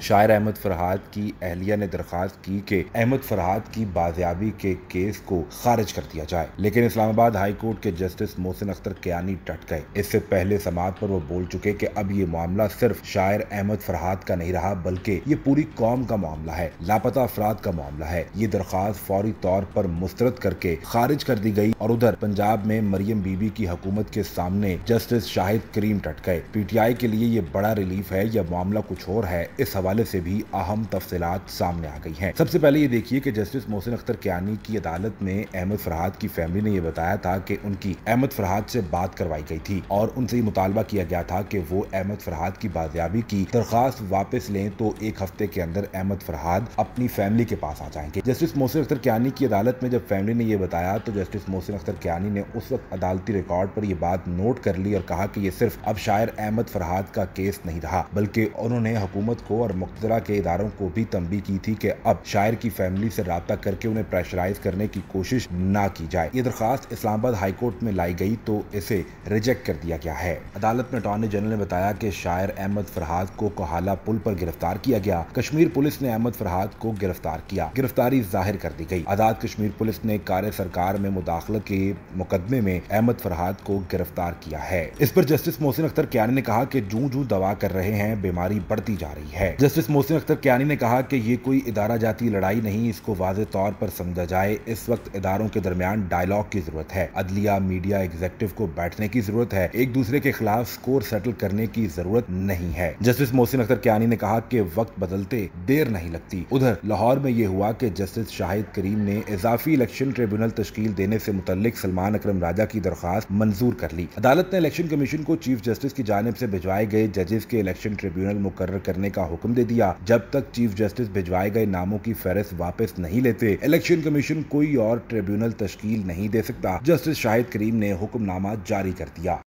शायर अहमद फरहाद की अहलिया ने दरखास्त की कि अहमद फरहाद की बाजियाबी के केस को खारिज कर दिया जाए, लेकिन इस्लामाबाद हाई कोर्ट के जस्टिस मोहसिन अख्तर कियानी डट गए। इससे पहले समाअत पर वो बोल चुके कि अब ये मामला सिर्फ शायर अहमद फरहाद का नहीं रहा, बल्कि ये पूरी कौम का मामला है, लापता अफराद का मामला है। ये दरखास्त फौरी तौर पर मुस्तरद करके खारिज कर दी गई और उधर पंजाब में मरियम बीबी की हुकूमत के सामने जस्टिस शाहिद करीम डट गए। पीटीआई के लिए ये बड़ा रिलीफ है या मामला कुछ और है, इस हवाले से भी अहम तफसीलात सामने आ गई हैं। सबसे पहले ये देखिए कि जस्टिस मोहसिन अख्तर कियानी की अदालत में अहमद फरहाद की फैमिली ने यह बताया था कि उनकी अहमद फरहाद से बात करवाई गई थी और उनसे ये मुतालबा किया गया था कि वो अहमद फरहाद की बाजियाबी की दरखास्त वापस लें तो एक हफ्ते के अंदर अहमद फरहाद अपनी फैमिली के पास आ जाएंगे। जस्टिस मोहसिन अख्तर कियानी की अदालत में जब फैमिली ने यह बताया तो जस्टिस मोहसिन अख्तर कियानी ने उस वक्त अदालती रिकॉर्ड पर यह बात नोट कर ली और कहा कि ये सिर्फ अब शायर अहमद फरहाद का केस नहीं रहा, बल्कि उन्होंने हुकूमत को और मुक़्तदरा के इदारों को भी तंबीह की थी कि अब शायर की फैमिली से राब्ता करके उन्हें प्रेशराइज करने की कोशिश ना की जाए। ये दरखास्त इस्लामाबाद हाई कोर्ट में लाई गई तो इसे रिजेक्ट कर दिया गया है। अदालत में अटॉर्नी जनरल ने बताया कि शायर अहमद फरहाद को कोहाला पुल पर गिरफ्तार किया गया। कश्मीर पुलिस ने अहमद फरहाद को गिरफ्तार किया, गिरफ्तारी जाहिर कर दी गई। आजाद कश्मीर पुलिस ने कार्य सरकार में मुदाखलत के मुकदमे में अहमद फरहाद को गिरफ्तार किया है। इस पर जस्टिस मोहसिन अख्तर कियानी ने कहा कि जूं दवा कर रहे हैं, बीमारी बढ़ती जा रही है। जस्टिस मोहसिन अख्तर कियानी ने कहा कि ये कोई इदारा जाती लड़ाई नहीं, इसको वाज़ेह तौर पर समझा जाए। इस वक्त इदारों के दरमियान डायलॉग की जरूरत है, अदलिया, मीडिया, एग्जीक्यूटिव को बैठने की जरूरत है, एक दूसरे के खिलाफ स्कोर सेटल करने की जरूरत नहीं है। जस्टिस मोहसिन अख्तर कियानी ने कहा कि वक्त बदलते देर नहीं लगती। उधर लाहौर में यह हुआ कि जस्टिस शाहिद करीम ने इजाफी इलेक्शन ट्रिब्यूनल तश्कील देने से मुतल्लिक सलमान अकरम राजा की दरखास्त मंजूर कर ली। अदालत ने इलेक्शन कमीशन को चीफ जस्टिस की जानिब से भिजवाए गए जजेस के इलेक्शन ट्रिब्यूनल मुकर्रर करने का हुक्म दे दिया। जब तक चीफ जस्टिस भिजवाए गए नामों की फहरिस्त वापस नहीं लेते, इलेक्शन कमीशन कोई और ट्रिब्यूनल तश्कील नहीं दे सकता। जस्टिस शाहिद करीम ने हुक्मनामा जारी कर दिया।